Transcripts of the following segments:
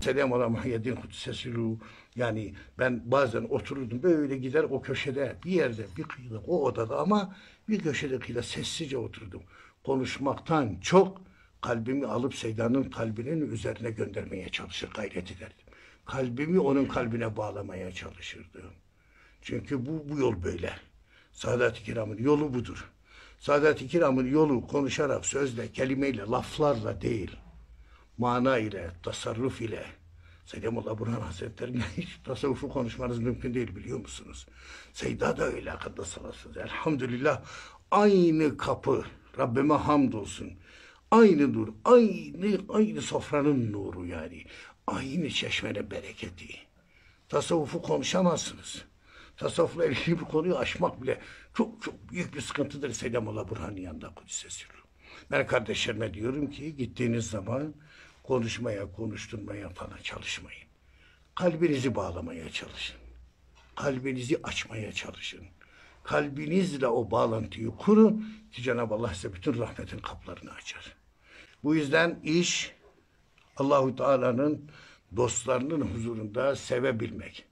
Selam ala Muhyiddin Kudsesiru. Yani ben bazen otururdum böyle gider o köşede bir yerde bir kıyıda o odada ama bir köşede kıyıda sessizce oturdum. Konuşmaktan çok kalbimi alıp Seyda'nın kalbinin üzerine göndermeye çalışır gayret ederdim. Kalbimi onun kalbine bağlamaya çalışırdım. Çünkü bu yol böyle. Saadat-ı Kiram'ın yolu budur. Saadat-ı Kiram'ın yolu konuşarak, sözle, kelimeyle, laflarla değil, mana ile, tasarruf ile. Seyyidullah Burhan Hazretleri'yle hiç tasavvufu konuşmanız mümkün değil biliyor musunuz? Seyda da öyle kaddesallahu. Elhamdülillah aynı kapı, Rabbime hamdolsun. Aynı nur, aynı sofranın nuru yani. Aynı çeşmenin bereketi. Tasavvufu konuşamazsınız. Tasavvufla ilgili bir konuyu aşmak bile çok büyük bir sıkıntıdır Seyyidullah Burhan'ın yanında Kudüs'e. Ben kardeşlerime diyorum ki gittiğiniz zaman konuşmaya, konuşturmaya falan çalışmayın. Kalbinizi bağlamaya çalışın. Kalbinizi açmaya çalışın. Kalbinizle o bağlantıyı kurun ki Cenab-ı Allah size bütün rahmetin kapılarını açar. Bu yüzden iş Allahu Teala'nın dostlarının huzurunda sevebilmek.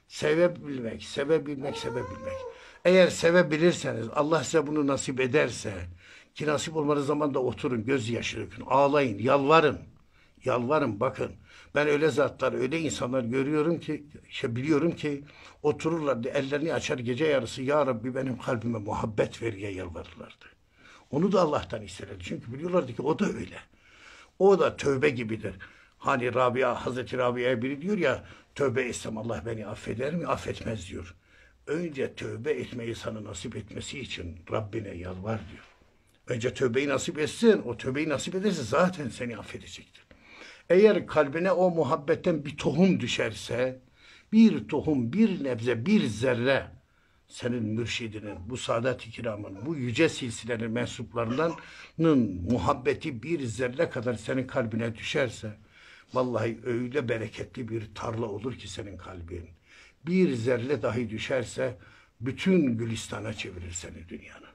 Sevebilmek. Eğer sevebilirseniz, Allah size bunu nasip ederse, ki nasip olmadığı zaman da oturun, gözyaşı dökün, ağlayın, yalvarın bakın. Ben öyle zatlar, öyle insanlar görüyorum ki, biliyorum ki otururlar, ellerini açar gece yarısı, Ya Rabbi benim kalbime muhabbet ver diye yalvarırlardı. Onu da Allah'tan isterlerdi. Çünkü biliyorlardı ki o da öyle. O da tövbe gibidir. Hani Hazreti Rabia'ya biri diyor ya, tövbe etsem Allah beni affeder mi? Affetmez diyor. Önce tövbe etmeyi sana nasip etmesi için Rabbine yalvar diyor. Önce tövbeyi nasip etsin, o tövbeyi nasip ederse zaten seni affedecektir. Eğer kalbine o muhabbetten bir tohum düşerse, bir tohum, bir nebze, bir zerre senin mürşidinin, bu Saadat-ı Kiram'ın, bu yüce silsilenin mensuplarının muhabbeti bir zerre kadar senin kalbine düşerse, vallahi öyle bereketli bir tarla olur ki senin kalbin. Bir zerre dahi düşerse bütün Gülistan'a çevirir seni dünyanın.